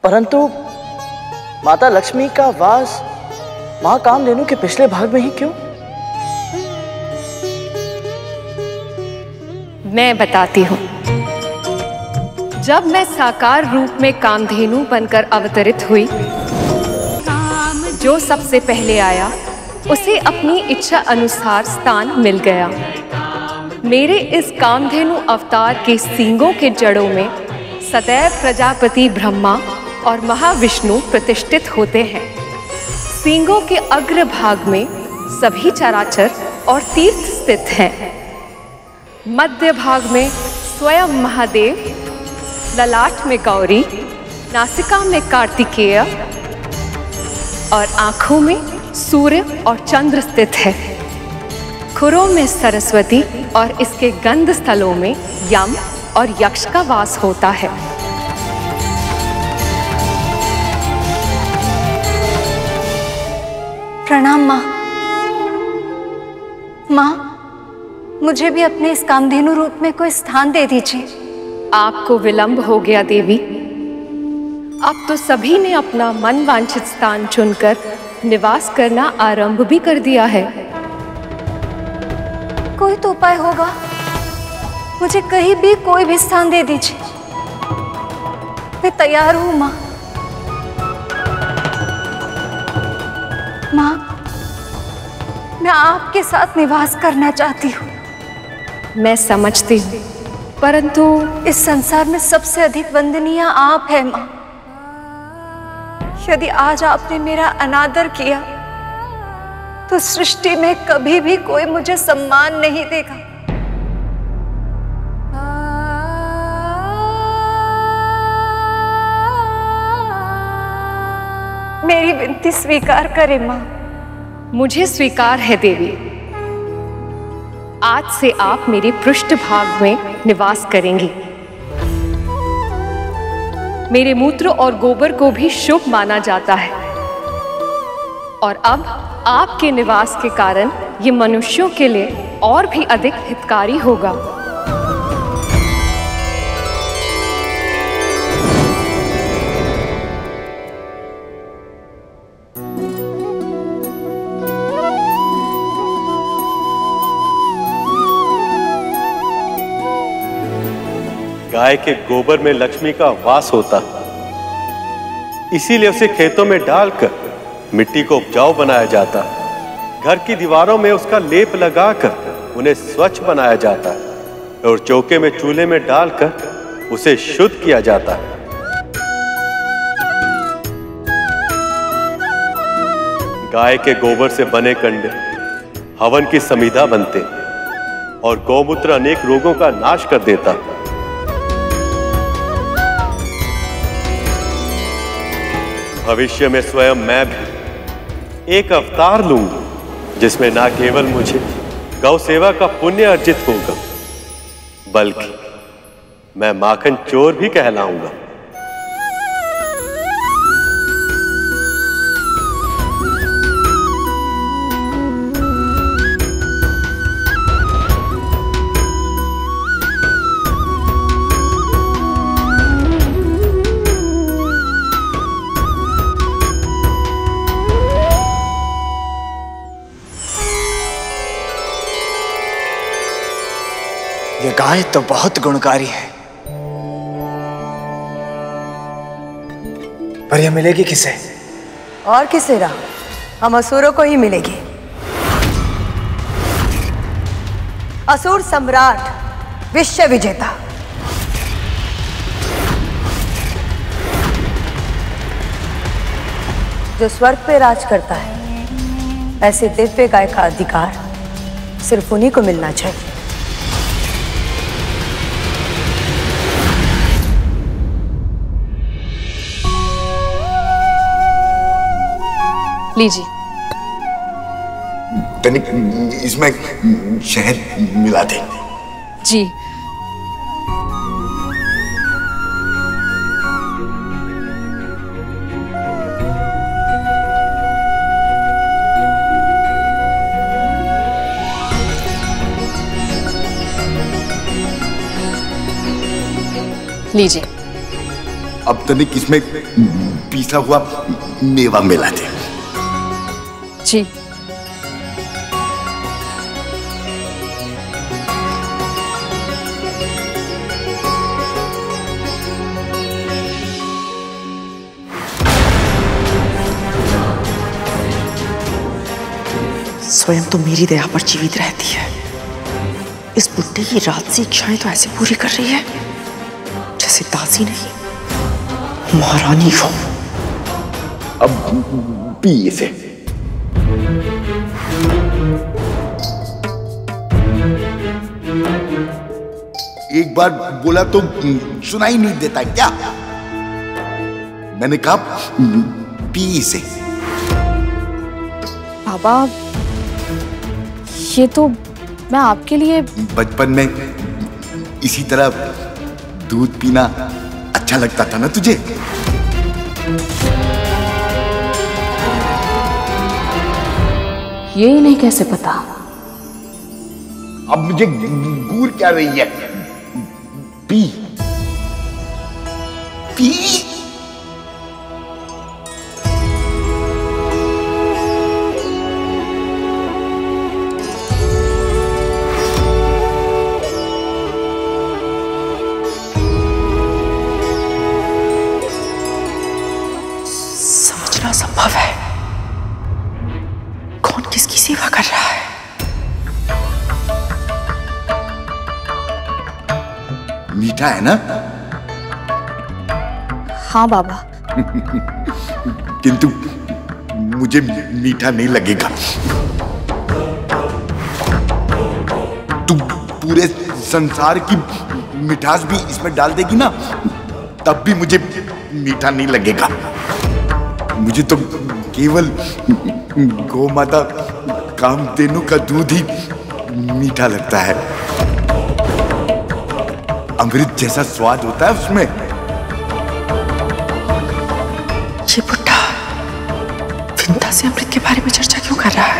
परंतु माता लक्ष्मी का वास मां कामधेनु के पिछले भाग में ही क्यों? मैं बताती हूँ। जब मैं साकार रूप में कामधेनु बनकर अवतरित हुई, जो सबसे पहले आया उसे अपनी इच्छा अनुसार स्थान मिल गया। मेरे इस कामधेनु अवतार के सींगों के जड़ों में सदैव प्रजापति ब्रह्मा और महाविष्णु प्रतिष्ठित होते हैं। सींगों के अग्र भाग में सभी चराचर और तीर्थ स्थित हैं। मध्य भाग में स्वयं महादेव, ललाट में गौरी, नासिका में कार्तिकेय और आँखों में सूर्य और चंद्र स्थित है। खुरों में सरस्वती और इसके गंध स्थलों में यम और यक्ष का वास होता है। प्रणाम माँ। माँ, मुझे भी अपने इस कामधेनु रूप में कोई स्थान दे दीजिए। आपको विलंब हो गया देवी। अब तो सभी ने अपना मन वांछित स्थान चुनकर निवास करना आरंभ भी कर दिया है। कोई तो उपाय होगा, मुझे कहीं भी कोई भी स्थान दे दीजिए। मैं तैयार हूँ माँ। माँ, मैं आपके साथ निवास करना चाहती हूँ। मैं समझती हूँ, परंतु इस संसार में सबसे अधिक वंदनीय आप हैं माँ। यदि आज आपने मेरा अनादर किया तो सृष्टि में कभी भी कोई मुझे सम्मान नहीं देगा। मेरी विनती स्वीकार करें माँ। मुझे स्वीकार है देवी। आज से आप मेरे पृष्ठ भाग में निवास करेंगी। मेरे मूत्र और गोबर को भी शुभ माना जाता है और अब आपके निवास के कारण ये मनुष्यों के लिए और भी अधिक हितकारी होगा। गाय के गोबर में लक्ष्मी का वास होता, इसीलिए उसे खेतों में डालकर मिट्टी को उपजाऊ बनाया जाता। घर की दीवारों में उसका लेप लगाकर उन्हें स्वच्छ बनाया जाता और चौके में चूल्हे में डालकर उसे शुद्ध किया जाता। गाय के गोबर से बने कंडे हवन की समीधा बनते और गौमूत्र अनेक रोगों का नाश कर देता। भविष्य में स्वयं मैं भी एक अवतार लूंगा, जिसमें ना केवल मुझे गौ सेवा का पुण्य अर्जित होगा, बल्कि मैं माखन चोर भी कहलाऊंगा। ये गाय तो बहुत गुणकारी है, पर यह मिलेगी किसे? और किसे रहा, हम असुरों को ही मिलेगी। असुर सम्राट, विश्व विजेता, जो स्वर्ग पे राज करता है, ऐसे दिव्य गाय का अधिकार सिर्फ उन्हीं को मिलना चाहिए। लीजिए। तनिक इसमें शहद मिला दे। जी। लीजिए। अब तनिक इसमें पीसा हुआ मेवा मिला दे। जी। स्वयं तो मेरी दया पर जीवित रहती है, इस बुड्ढे की राजसी इच्छाएं तो ऐसे पूरी कर रही है जैसे दासी नहीं महारानी हो। अब पी इसे। एक बार बोला तो सुनाई नहीं देता क्या? मैंने कहा पी इसे। बाबा, ये तो मैं आपके लिए बचपन में इसी तरह दूध पीना अच्छा लगता था ना तुझे? ये इन्हें कैसे पता? अब मुझे घूर क्या रही है? पी पी। समझना संभव है कौन किसकी सेवा कर रहा है। मीठा है ना? हाँ बाबा। किंतु मुझे मीठा नहीं लगेगा। तू पूरे संसार की मिठास भी इसमें डाल देगी ना, तब भी मुझे मीठा नहीं लगेगा। मुझे तो केवल गौ माता कामधेनु का दूध ही मीठा लगता है। अमृत जैसा स्वाद होता है उसमें। ये बुड्ढा विंता से अमृत के बारे में चर्चा क्यों कर रहा है?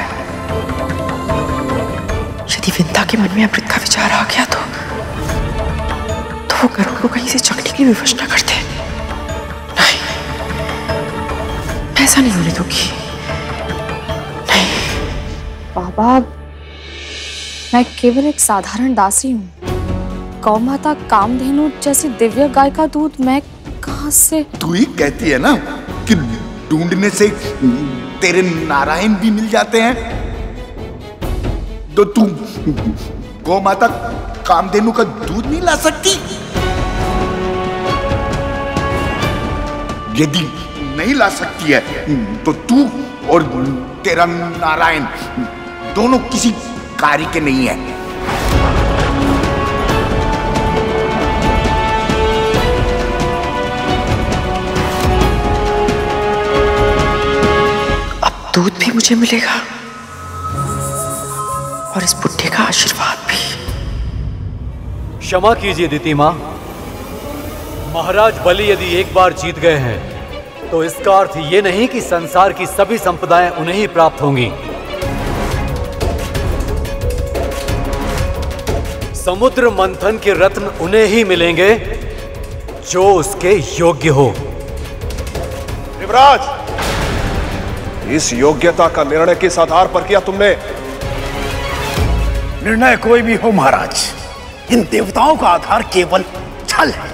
यदि विंता के मन में अमृत का विचार आ गया तो वो गरुड़ को कहीं से चखने की विवश न करते। नहीं, ऐसा नहीं होने दूंगी। नहीं बाबा, मैं केवल एक साधारण दासी हूँ। गौ माता कामधेनु जैसी दिव्य गाय का दूध मैं कहाँ से? तू ही कहती है ना कि ढूंढने से तेरे नारायण भी मिल जाते हैं, तो तू गौ माता कामधेनु का दूध नहीं ला सकती? यदि नहीं ला सकती है तो तू और तेरा नारायण दोनों किसी कार्य के नहीं है। दूध भी मुझे मिलेगा और इस बुड्ढे का आशीर्वाद भी। क्षमा कीजिए दीदी मां, महाराज बलि यदि एक बार जीत गए हैं तो इसका अर्थ ये नहीं कि संसार की सभी संपदाएं उन्हें ही प्राप्त होंगी। समुद्र मंथन के रत्न उन्हें ही मिलेंगे जो उसके योग्य हो। युवराज, इस योग्यता का निर्णय किस आधार पर किया तुमने? निर्णय कोई भी हो महाराज, इन देवताओं का आधार केवल छल है।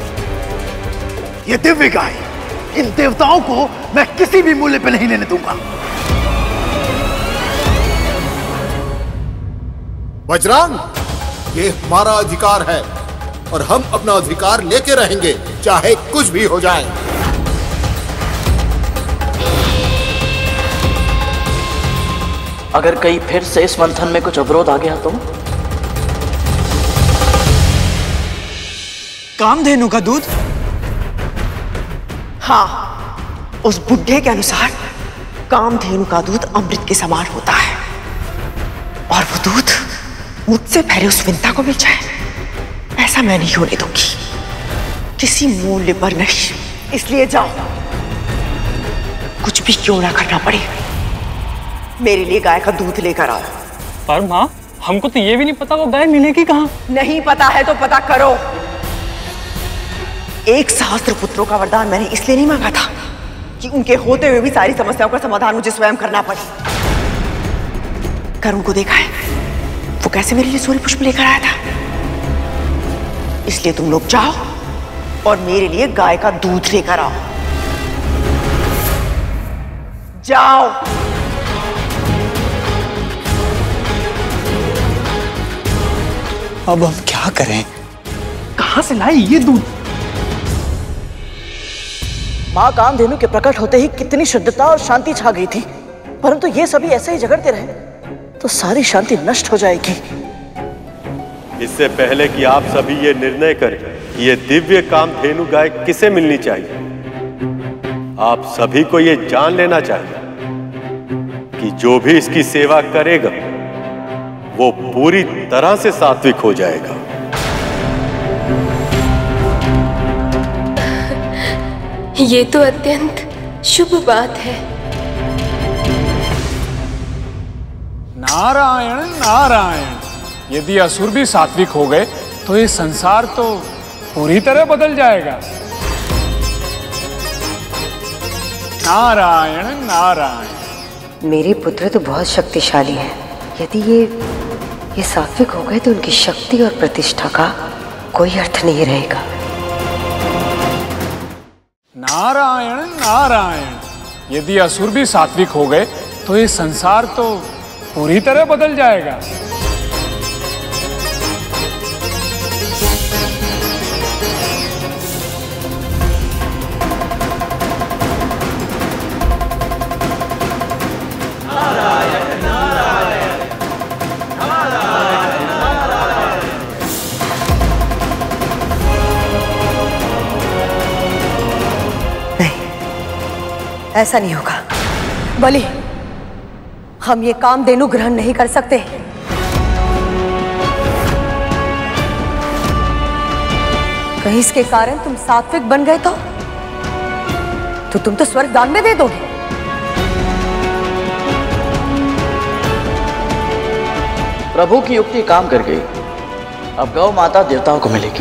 ये दिव्य गाय इन देवताओं को मैं किसी भी मूल्य पर नहीं लेने दूंगा। बजरंग, ये हमारा अधिकार है और हम अपना अधिकार लेके रहेंगे, चाहे कुछ भी हो जाए। अगर कहीं फिर से इस मंथन में कुछ अवरोध आ गया तो? कामधेनु का दूध? हाँ, उस बुड्ढे के अनुसार कामधेनु का दूध अमृत के समान होता है और वो दूध मुझसे पहले उस विंता को मिल जाए, ऐसा मैं नहीं होने दूंगी, किसी मूल्य पर नहीं। इसलिए जाओ, कुछ भी क्यों ना करना पड़े, मेरे लिए गाय का दूध लेकर आओ। पर माँ, हमको तो ये भी नहीं पता वो गाय मिलेगी कहाँ। नहीं पता है तो पता करो। एक सहस्त्र पुत्रों का वरदान मैंने इसलिए नहीं मांगा था कि उनके होते हुए भी सारी समस्याओं का समाधान मुझे स्वयं करना पड़े। करुण को देखा है, वो कैसे मेरे लिए सूर्य पुष्प लेकर आया था। इसलिए तुम लोग जाओ और मेरे लिए गाय का दूध लेकर आओ। जाओ। अब हम क्या करें? कहां से लाए ये दूध? माँ कामधेनु के प्रकट होते ही कितनी शुद्धता और शांति छा गई थी, परंतु ये सभी ऐसे ही झगड़ते रहे तो सारी शांति नष्ट हो जाएगी। इससे पहले कि आप सभी ये निर्णय करें कि ये दिव्य कामधेनु गाय किसे मिलनी चाहिए, आप सभी को ये जान लेना चाहिए कि जो भी इसकी सेवा करेगा वो पूरी तरह से सात्विक हो जाएगा। ये तो अत्यंत शुभ बात है। नारायण नारायण, यदि असुर भी सात्विक हो गए तो ये संसार तो पूरी तरह बदल जाएगा। नारायण नारायण। मेरे पुत्र तो बहुत शक्तिशाली हैं। यदि ये सात्विक हो गए तो उनकी शक्ति और प्रतिष्ठा का कोई अर्थ नहीं रहेगा। नारायण नारायण, यदि असुर भी सात्विक हो गए तो ये संसार तो पूरी तरह बदल जाएगा। नारायण नारायण नारायण नारायण। ऐसा नहीं होगा बलि, हम ये कामधेनु ग्रहण नहीं कर सकते। कहीं इसके कारण तुम सात्विक बन गए तो तुम तो स्वर्ग दान में दे दोगे। प्रभु की युक्ति काम कर गई, अब गौ माता देवताओं को मिलेगी।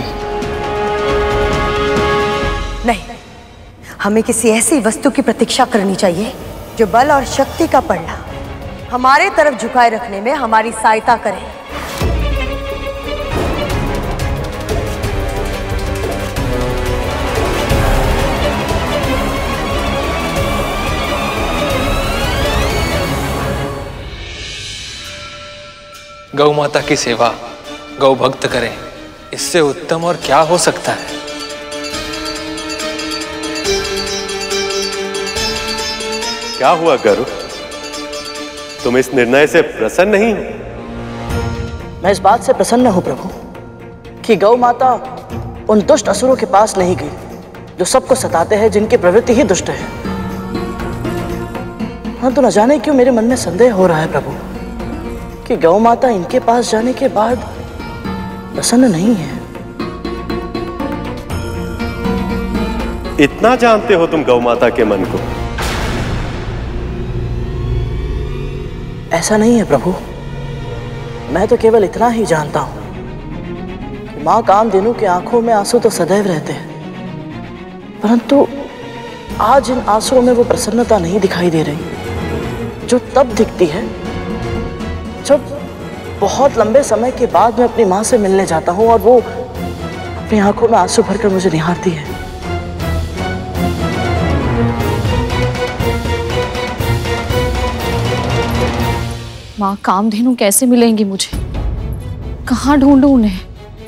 नहीं, हमें किसी ऐसी वस्तु की प्रतीक्षा करनी चाहिए जो बल और शक्ति का पलड़ा हमारे तरफ झुकाए रखने में हमारी सहायता करे। गौ माता की सेवा गौ भक्त करें, इससे उत्तम और क्या हो सकता है। क्या हुआ गरुड़, तुम इस निर्णय से प्रसन्न नहीं हो? मैं इस बात से प्रसन्न हूं प्रभु कि गौ माता उन दुष्ट असुरों के पास नहीं गई जो सबको सताते हैं, जिनकी प्रवृत्ति ही दुष्ट है। हाँ, तो न जाने क्यों मेरे मन में संदेह हो रहा है प्रभु कि गौ माता इनके पास जाने के बाद प्रसन्न नहीं है। इतना जानते हो तुम गौ माता के मन को? ऐसा नहीं है प्रभु, मैं तो केवल इतना ही जानता हूं कि मां कामधेनु के आंखों में आंसू तो सदैव रहते हैं, परंतु आज इन आंसुओं में वो प्रसन्नता नहीं दिखाई दे रही जो तब दिखती है जब बहुत लंबे समय के बाद मैं अपनी मां से मिलने जाता हूं और वो अपनी आंखों में आंसू भरकर मुझे निहारती है। माँ कामधेनु कैसे मिलेंगी मुझे? कहाँ ढूंढूं उन्हें?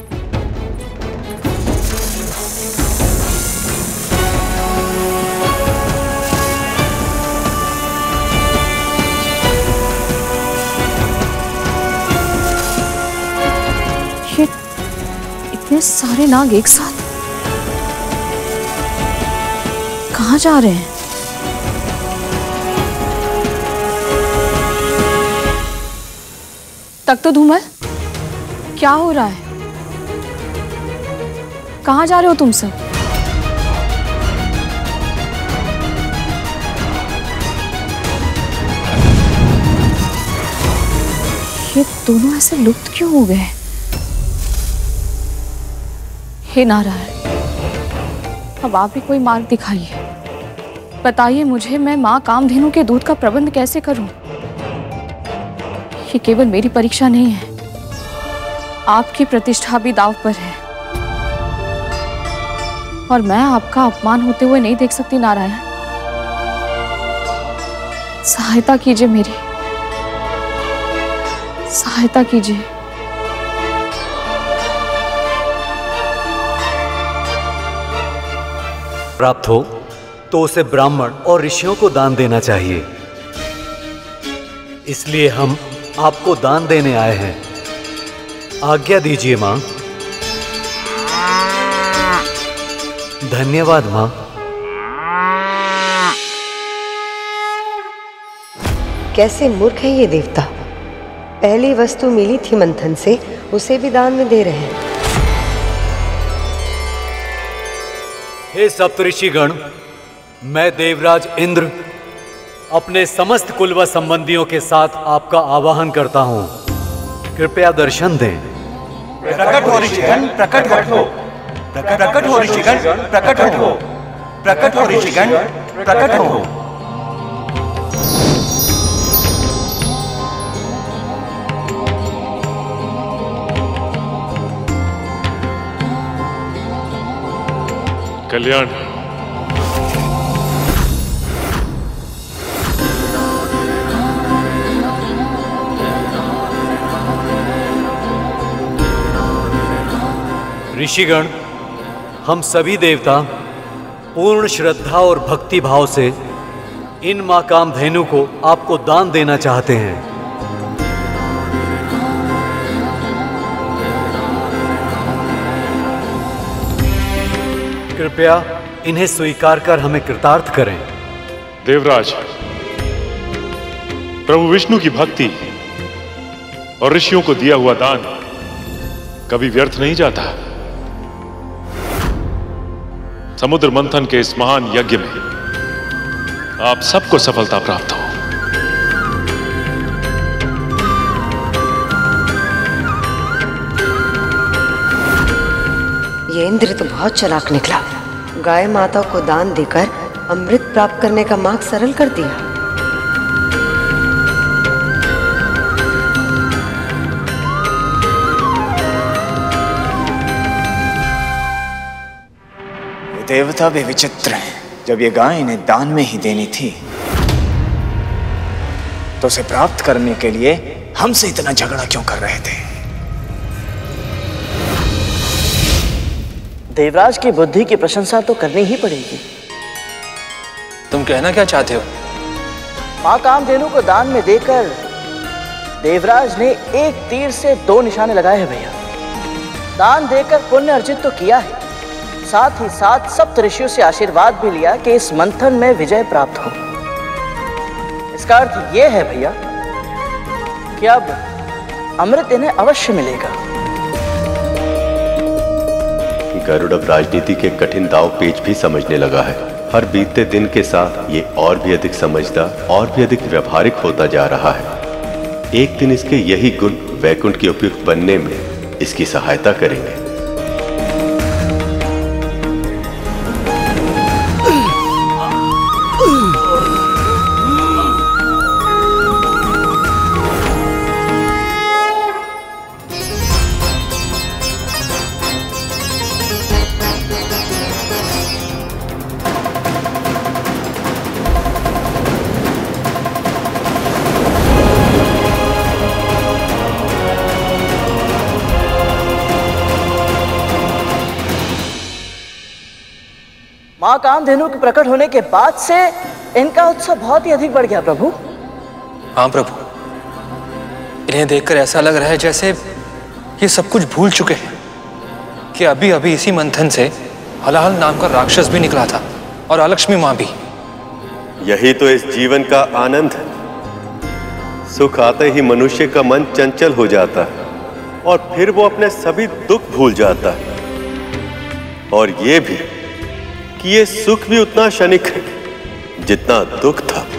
ये इतने सारे नाग एक साथ कहाँ जा रहे हैं? तक तो धूमल, क्या हो रहा है? कहाँ जा रहे हो तुम सब? ये दोनों ऐसे लुप्त क्यों हो गए? हे नारायण, अब आप भी कोई मार्ग दिखाइए, बताइए मुझे, मैं माँ कामधेनु के दूध का प्रबंध कैसे करूं? ये केवल मेरी परीक्षा नहीं है, आपकी प्रतिष्ठा भी दांव पर है और मैं आपका अपमान होते हुए नहीं देख सकती। नारायण, सहायता कीजिए, मेरी सहायता कीजिए। प्राप्त हो तो उसे ब्राह्मण और ऋषियों को दान देना चाहिए, इसलिए हम आपको दान देने आए हैं। आज्ञा दीजिए मां। धन्यवाद मां। कैसे मूर्ख है ये देवता, पहली वस्तु मिली थी मंथन से, उसे भी दान में दे रहे हैं। हे सप्तऋषिगण, मैं देवराज इंद्र अपने समस्त कुल व संबंधियों के साथ आपका आवाहन करता हूं, कृपया दर्शन दें। प्रकट हो ऋषिगण, प्रकट हो। प्रकट हो ऋषिगण, प्रकट हो। प्रकट हो ऋषिगण, प्रकट हो। कल्याण। ऋषिगण, हम सभी देवता पूर्ण श्रद्धा और भक्ति भाव से इन मां कामधेनु को आपको दान देना चाहते हैं। कृपया इन्हें स्वीकार कर हमें कृतार्थ करें। देवराज, प्रभु विष्णु की भक्ति और ऋषियों को दिया हुआ दान कभी व्यर्थ नहीं जाता। समुद्र मंथन के इस महान यज्ञ में आप सबको सफलता प्राप्त हो। ये इंद्र तो बहुत चालाक निकला, गाय माता को दान देकर अमृत प्राप्त करने का मार्ग सरल कर दिया। ये देवता भी विचित्र हैं। जब ये गाय इन्हें दान में ही देनी थी तो उसे प्राप्त करने के लिए हमसे इतना झगड़ा क्यों कर रहे थे? देवराज की बुद्धि की प्रशंसा तो करनी ही पड़ेगी। तुम कहना क्या चाहते हो? मां कामधेनु को दान में देकर देवराज ने एक तीर से 2 निशाने लगाए हैं भैया। दान देकर पुण्य अर्जित तो किया है, साथ ही साथ सप्त ऋषियों से आशीर्वाद भी लिया कि इस मंथन में विजय प्राप्त हो। इसका अर्थ यह है भैया कि अब अमृत इन्हें अवश्य मिलेगा। गरुड़ अब राजनीति के कठिन दाव पेच भी समझने लगा है। हर बीतते दिन के साथ ये और भी अधिक समझदार और भी अधिक व्यवहारिक होता जा रहा है। एक दिन इसके यही गुण वैकुंठ के उपयुक्त बनने में इसकी सहायता करेंगे। मां कामधेनु के प्रकट होने के बाद से इनका उत्साह बहुत ही अधिक बढ़ गया प्रभु। हाँ प्रभु, इन्हें देखकर ऐसा लग रहा है जैसे ये सब कुछ भूल चुके हैं कि अभी अभी इसी मंथन से हलाहल नाम का राक्षस भी निकला था और अलक्ष्मी मां भी। यही तो इस जीवन का आनंद है। सुख आते ही मनुष्य का मन चंचल हो जाता है और फिर वो अपने सभी दुख भूल जाता है। और ये भी कि ये सुख भी उतना क्षणिक है जितना दुख था।